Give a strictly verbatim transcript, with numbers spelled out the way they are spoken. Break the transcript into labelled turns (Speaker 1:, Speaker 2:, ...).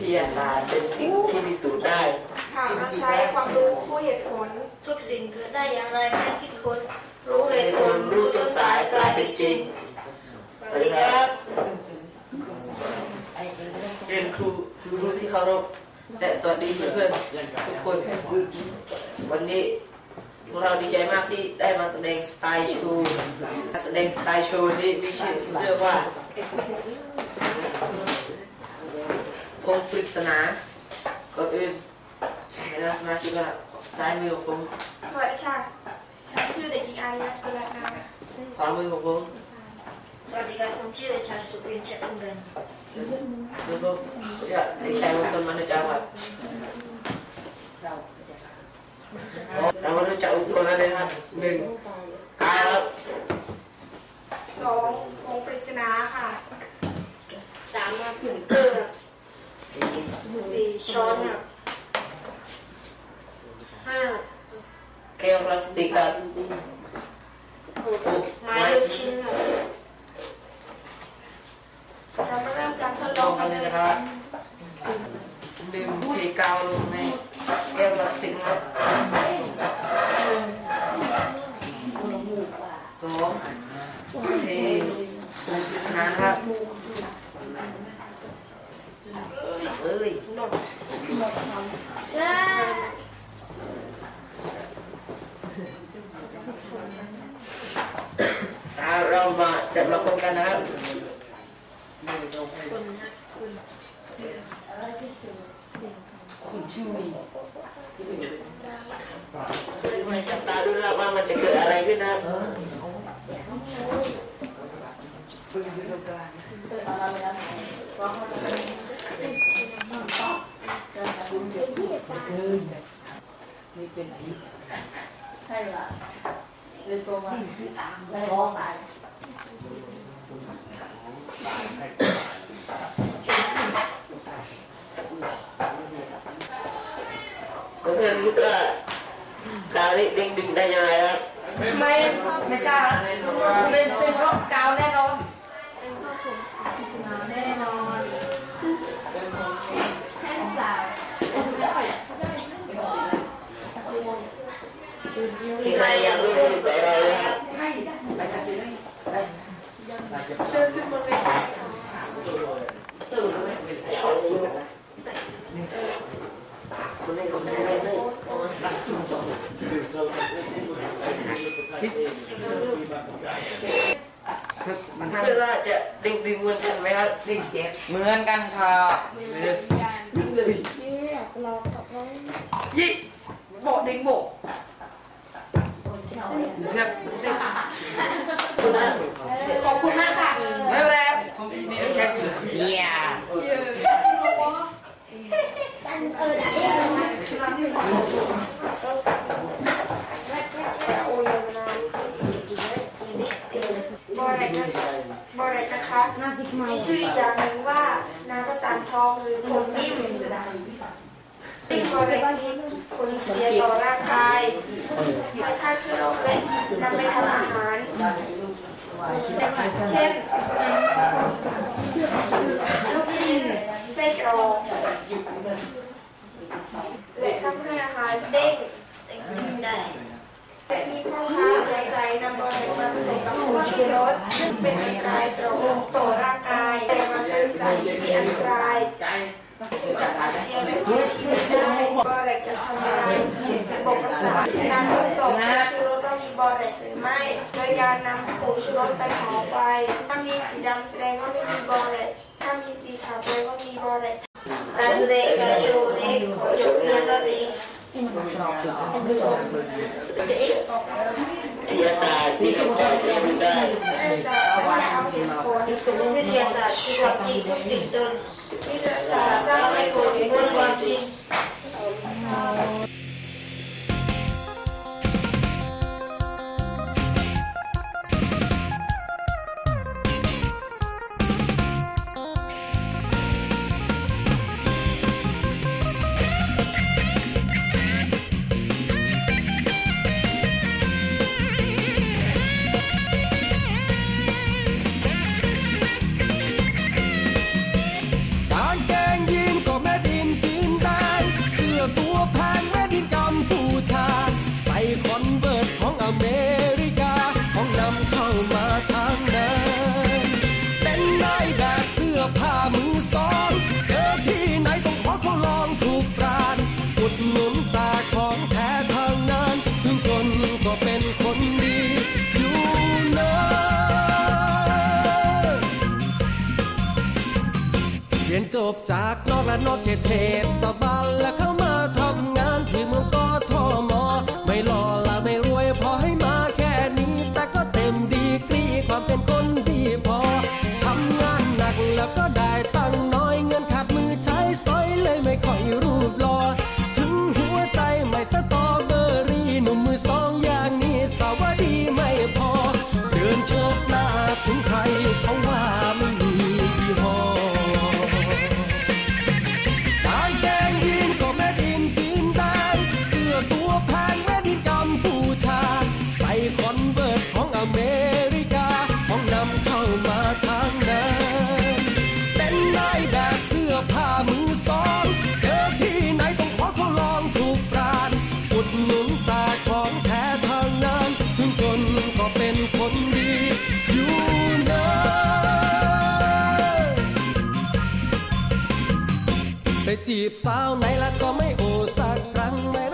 Speaker 1: ทยาศาสตร์เป็นสิ่งที่พิสูจน์ได้
Speaker 2: หากเราใช้ความรู้คู่เหตุผลทุกสิ่งเกิดได้อย่างไรแค่คิดค้นรู้เหตุผลรู้ต้นสายกลายเป็นจริงสวัสดีครับ
Speaker 1: เรียนครูครูที่เคารพและสวัสดีเพื่อนๆทุกคนวันนี้พวกเราดีใจมากที่ได้มาแสดงสไตล์โชว์แสดงสไตล์โชว์นี้มีชื่อเรื่องว่าองค์ปริศนาก่อนอื่นให้เราสมาชิกว่าซ้ายมือของผม
Speaker 2: สวัสดีค่ะฉันชื่อเด็กหญิงอาริยะกุลานา
Speaker 1: ขวามือของผม
Speaker 2: สวัสดีครับผมชื่อเด็กชายสุวินเชษฐ์เงิน
Speaker 1: แล้วก็จะเด็กชายมงคลมนุษย์จังหวัดเรามารู้จักอุปกรณ์อะไรครับหนึ่งกาครับ
Speaker 2: สององค์ปริศนาค่ะสามมาผึ่งเกลือสี่ช้อนครับห้า
Speaker 1: แก้วพลาสติกครับ
Speaker 2: หกไม้ลูกชิ้นครับเรามาเริ่มการทดลอง
Speaker 1: กันเลยนะครับดื่มเทกาวลงในแก้วพลาสติกครับสองเทองค์ปริศนาครับเอ้ยเรามาจับเราคนกันนะครับคุณชื่อมีไม่จับตาดูแล้วว่ามันจะเกิดอะไรขึ้นนะนี่เป็นอะไรใช่ละเรื่องตัวมันคือตามแล้วร้องไปเพื่อนรู้ว่าการเด้งดึงได้ยังไงครับ
Speaker 2: ไม่ไม่ทราบเป็นเป็นเพราะกาวแน่นอนเป็นเพราะผมปริศนาแน่นอนแค่เปล่า
Speaker 1: มีใครอยากรู้สรุปอะไรไหมครับ
Speaker 2: เชิญขึ้นบนเวที
Speaker 1: มันคิดว่าจะดึงดึงเหมือนกันไหมครับดึงแจ๊
Speaker 3: เหมือนกันครับ
Speaker 2: ยี่โบดึงโบขอบคุณมากค่ะ
Speaker 1: ไม่เป็นไรผมยินดีที่ใช้สื่อ
Speaker 3: เยี่ย
Speaker 2: บอเร็กบอเร็กนะคะมีชื่ออีกอย่างหนึ่งว่าน้ำประสานทองหรือผงนิ่มสิ่งบอเร็กนี้ผลเสียต่อร่างกายไม่ฆ่าเชื้อโรคและนำไปทำอาหารเช่นลูกชิ้นไส้กรอกและทำให้อาหารเด้งได้แต่มีพ่อค้าในใจนำบอเร็กมาผสมกับผงชูรสเป็นอันตรายต่อร่างกายแต่มันเป็นสารที่อันตรายที่จะพาเทียมและเสียชีวิตได้บอเร็กจะทำลายระบบประสาทการทดสอบผงชูรสว่ามีบอเร็กหรือไม่โดยการนำผงชูรสไปห่อไฟถ้ามีสีดำแสดงว่าไม่มีบอเร็กถ้ามีสีขาวแสดงว่ามีบอเร็กการแสดงการโชว์นี้ขอจบเพียงเท่านี้
Speaker 1: วิทยาศาสตร์มีคำตอบเรื่องได้
Speaker 2: วิทยาศาสตร์สร้างเอาเหตุผลวิทยาศาสตร์คือความจริงทุกสิ่งตนวิทยาศาสตร์สร้างเหตุผลบนความจริง
Speaker 3: บจากนอกและนอกเขตเทศบาลและเข้ามาทำงานที่เมืองกทมไม่หล่อละไม่รวยพอให้มาแค่นี้แต่ก็เต็มดีกรีความเป็นคนดีพอทำงานหนักแล้วก็ได้ตังค์น้อยเงินขาดมือใช้สอยเลยไม่ค่อยรูปหล่อถึงหัวใจไม่สตรอเบอรี่หนุ่มมือสองอย่างนี้สาวดีไม่พอเดินเชิดหน้าถึงใครเขาว่าไม่มียี่ห้อการแกงยีนก็แม่ดินจีนได้เสื้อตัวแพงแม่ดินกัมพูชาใส่คอนเวิร์ตของอเมริกาของนำเข้ามาทางนั้นเป็นนายแบบเสื้อผ้ามือสองเจอที่ไหนต้องขอเขาลองถูกปราณอุดหนุนตาของแท้ทางนั้นถึงจนก็เป็นคนดีอยู่นะไปจีบสาวไหนแล้วก็ไม่โอสักครั้งไม่